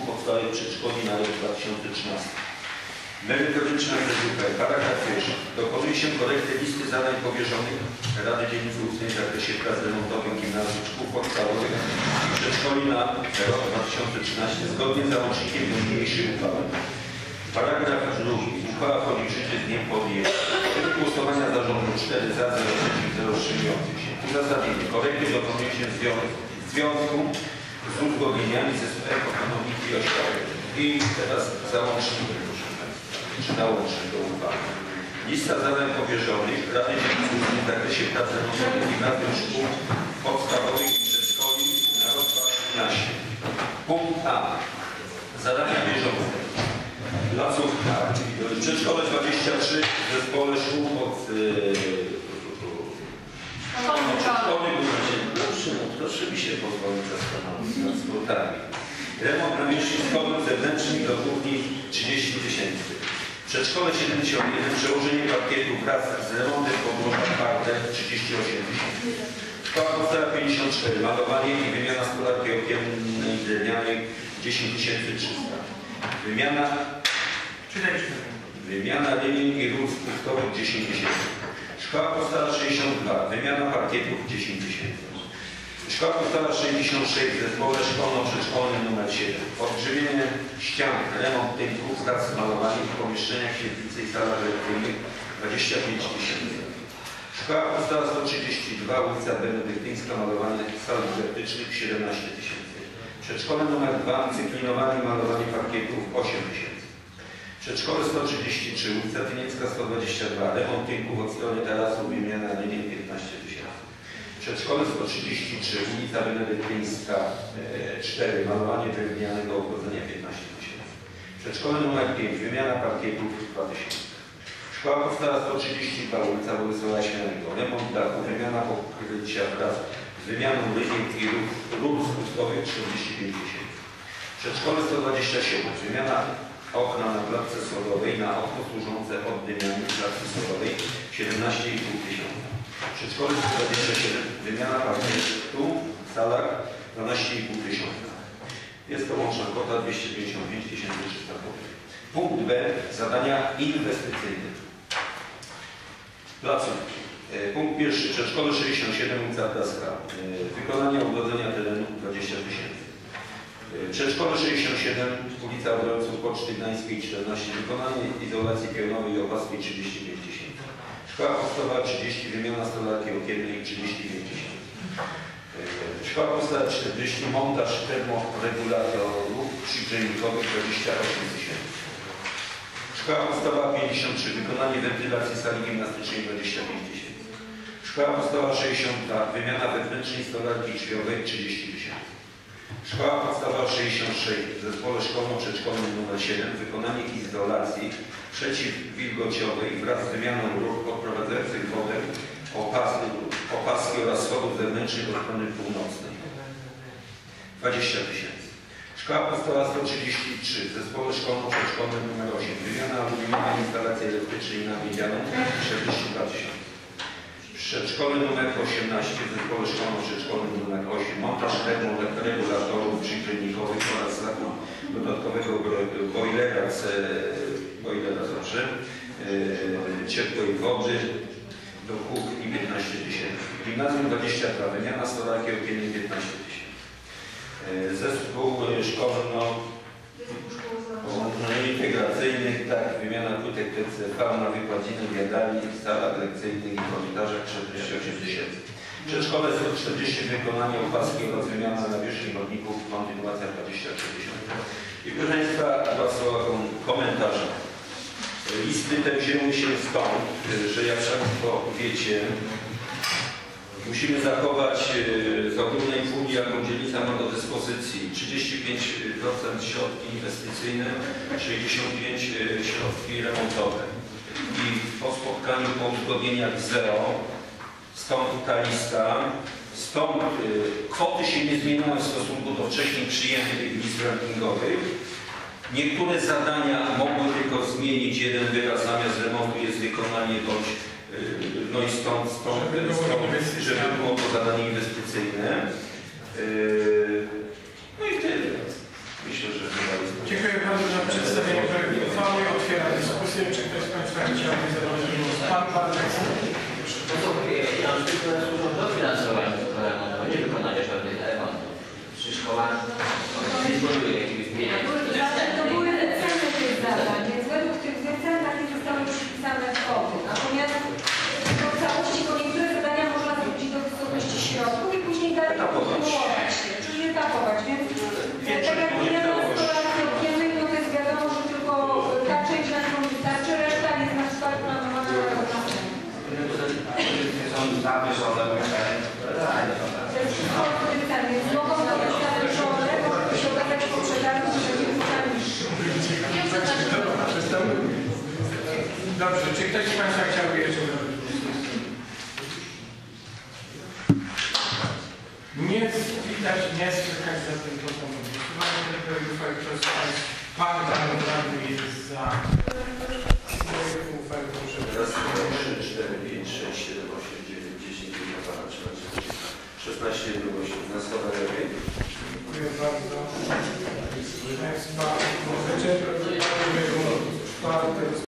szkół podstawowych przedszkoli na rok 2013. Merytoryczna rezolucja. Paragraf pierwszy. Dokonuje się korekty listy zadań powierzonych Rady Dzielnicy Ustnej w zakresie prac remontowych gimnazjów, szkół podstawowych i przedszkoli na rok 2013 zgodnie z załącznikiem do niniejszej uchwały. Paragraf drugi. Uchwała wchodzi w życie z dniem podjęcia. W głosowania zarządu 4 za, 0 przeciw, 0 wstrzymujących się. Uzasadnienie. Korekty dokonuje się w związku z uzgodnieniami ze zespołem ekonomiki i oświaty. I teraz załącznik, czy nałącznik do uchwały. Lista zadań powierzonych Rady Dzielnicy Ustnej w zakresie prac remontowych gimnazjów, szkół podstawowych i przedszkoli na rok 2013. Punkt A. Zadania bieżące. Placówka, przedszkole 23 w zespole szkół pod proszę mi się pozwolić zastanowić nad sportami. Remont nawierzchni schodów zewnętrznych do kuchni 30 000. Przedszkole 71, przełożenie parkietu wraz z remontem podłoża parter 38 000. Szkoła podstawowa 54, malowanie i wymiana stolarki okiennej drewnianej 10 300. Wymiana linii i rur spustkowych 10 000. Szkoła podstawowa 62, wymiana parkietów 10 000. Szkoła podstawowa 66 w zespole szkolno-przedszkolnym nr 7. Odgrzebienie ścian, remont tynków wraz z malowaniem w pomieszczeniach świetlicy i salach lekcyjnych 25 000. Szkoła podstawowa 132, ulica Benedyktyńska, malowanie sal dydaktycznych 17 000. Przedszkole nr 2, cyklinowanie i malowanie parkietów 8 000. Przedszkole 133, ulica Tyniecka 122, remont tynków od strony tarasu, wymiana linii 15 000. Przedszkole 133, ulica Benedyktyńska 4, malowanie drewnianego ogrodzenia 15 000. Przedszkole nr 5, wymiana parkietów 2000. Szkoła podstawowa 132, ulica Władysława Śmianego, remont dachu, wymiana pokrycia wraz z wymianą linii i rur spustkowych 45 000. Przedszkole 127, wymiana okna na klatce schodowej na okno służące oddymianiu klatki schodowej 17 500. Przedszkole 127, wymiana parkietu w salach 12 500. Jest to łączna kwota 255 300 zł. Punkt B. Zadania inwestycyjne. Placówki. Punkt pierwszy. Przedszkole 67, ulica Praska. Wykonanie ogrodzenia terenu 20 000. Przedszkole 67, ulica Obrońców Poczty Gdańskiej 14, wykonanie izolacji pionowej i opaski 35 000. Szkoła podstawowa 30, wymiana stolarki okiennej 35 000. Szkoła podstawowa 40, montaż termoregulatorów przygrzejnikowych 28 000. Szkoła podstawowa 53, wykonanie wentylacji sali gimnastycznej 25 000. Szkoła podstawowa 62, wymiana wewnętrznej stolarki drzwiowej 30 000. Szkoła podstawowa 66 w zespole szkolno-przedszkolnym nr 7, wykonanie izolacji przeciwwilgociowej wraz z wymianą rur odprowadzających wodę, opaski oraz schodów zewnętrznych od strony północnej 20 000. Szkoła podstawowa 133 w zespole szkolno-przedszkolnym nr 8, wymiana aluminiowej instalacji elektrycznej na miedzianą 42 000. Przedszkole nr 18 w zespole szkolno-przedszkolnym nr 8, montaż termoregulatorów przygrzejnikowych oraz zakup dodatkowego bojlera ciepłej wody do kuchni 15 000. Gimnazjum 22, wymiana stolarki okiennej 15 000. Zespół szkolno-integracyjnych, tak, wymiana płytek PCV na wykładzinek, jadalni, salach lekcyjnych i korytarzach 48 000. Przedszkole 140, wykonanie opaski oraz wymiana nawierzchni chodników, kontynuacja 23 000. I proszę Państwa, dwa słowa komentarza. Listy te wzięły się stąd, że jak Państwo wiecie, musimy zachować z ogólnej puli, jaką dzielnica ma do dyspozycji, 35% środki inwestycyjne, 65% środki remontowe. I po spotkaniu, po uzgodnieniach z ZEO, stąd ta lista, stąd kwoty się nie zmieniały w stosunku do wcześniej przyjętych list rankingowych. Niektóre zadania mogły tylko zmienić jeden wyraz, zamiast remontu jest wykonanie bądź no i stąd żeby było to zadanie inwestycyjne. No i tyle. Myślę, myślę, że chyba jest. Dziękuję bardzo za przedstawienie projektu uchwały. Otwieram dyskusję. Czy ktoś z Państwa chciałby zabrać głos? Pan Bartek. Ja zwykle służą do finansowania tego remontu, nie wykonania żadnych remontów. Przy szkołach nie dysponuje jakimiś pieniędzmi. To były wyceny tych zadań, więc według tych wycen takie zostały przypisane kwoty. Natomiast w całości niektóre zadania można zwrócić do wysokości środków i później dalej kontynuować, czyli etapować. Więc tak jak wiemy, skolację opiemy, to jest wiadomo, że tylko ta część na którą wystarczy, reszta jest na przykład planowana na rok następny. Są zamierzone wyceny. To jest wszystko wyceny, więc mogą to być nawet szkole, może się okazać po przetargu, że będzie wycena niższa. Dobrze, czy ktoś z Państwa chciałby jeszcze zabrać głos? Nie widać, nie słychać za tym potem głosowania tego uchwały. Kto z Państwa radny jest za projektem uchwały? Proszę. Raz, 2, 3, 4, 5, 6, 7, 8, 9, 10, 11, 12, 16, 17, lepiej. Dziękuję bardzo. Państwa, wyczerpamy czwarte